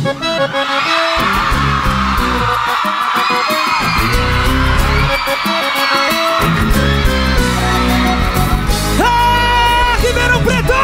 Ribeirão Preto!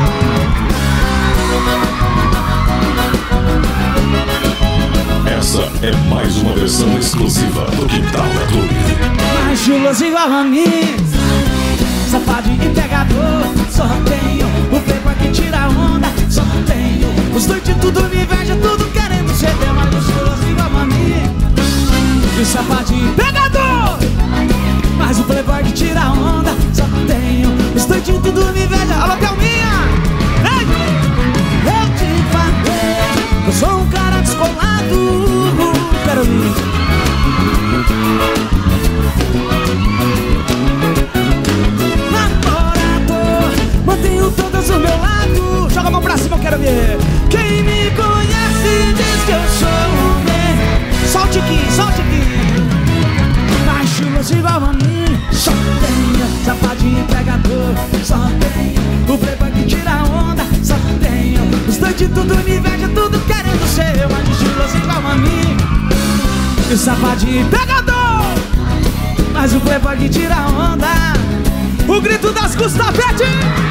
Essa é mais uma versão exclusiva do Quintal da Clube. Machulas igual a mim, safadinho e pegador. Só tenho o playboy que tira onda. Só tenho os dois de tudo, me inveja, tudo querendo ser teu. Machulas igual a mim, e safadinho e pegador. Mas o playboy que tira onda. Só tenho os dois de tudo, me inveja. Alô, Thelminha! Ei! Eu te falei, eu sou um cara descolado. Quero ir. Namorador, mantenho todas ao meu lado. Joga a mão pra cima, eu quero ver. Quem me conhece diz que eu sou um bem. Solte aqui, solte aqui. Machulas igual a mim. Só tenho safadinho e pegador. Só tenho o playboy que tira onda. Só tenho os dois de tudo, me inveja, tudo querendo ser. Machulas igual a mim. E o safadinho e pegador. Mas o playboy que tira onda. O grito das Gustavete.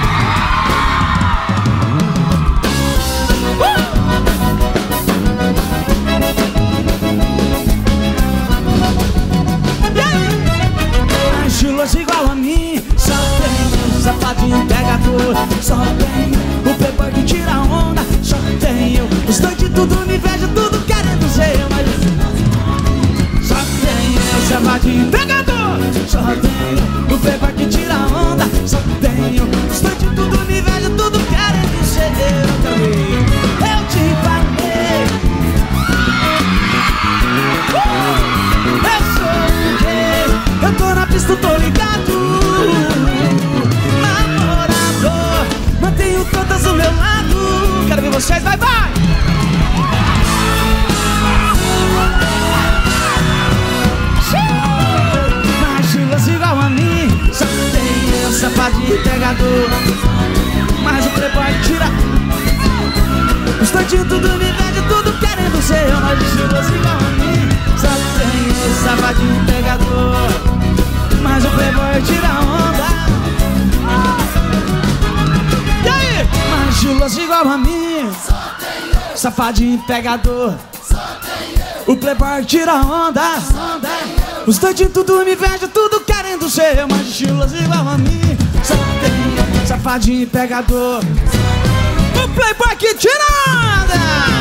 Chulas igual a mim. Só tenho safadinho pegador. Só tenho o playboy que tira onda. Só tenho os dois de tudo, me inveja, tudo querendo ser. Mas só tenho safadinho pegador. Só tenho o playboy que tira onda. Só tenho os dois de tudo, me inveja, tudo querendo ser. Eu te falei, eu sou o quê? Eu tô na pista, tô ligado. Namorador, mantenho todas ao meu lado. Quero ver vocês, vai, vai! Machulas igual a mim. Só tenho safadinho e pegador. Mas o playboy tira os doidinhos, tudo me inveja, tudo querendo ser. Machulas igual a mim. Só tenho safadinho e pegador. Mas o playboy tira onda. E aí? Machulas igual a mim. Safadinho e pegador. O playboy tira onda. Os doidinhos tudo me inveja, tudo querendo ser. Machulas igual a mim. Só tenho safadinho e pegador. O playboy que tira onda.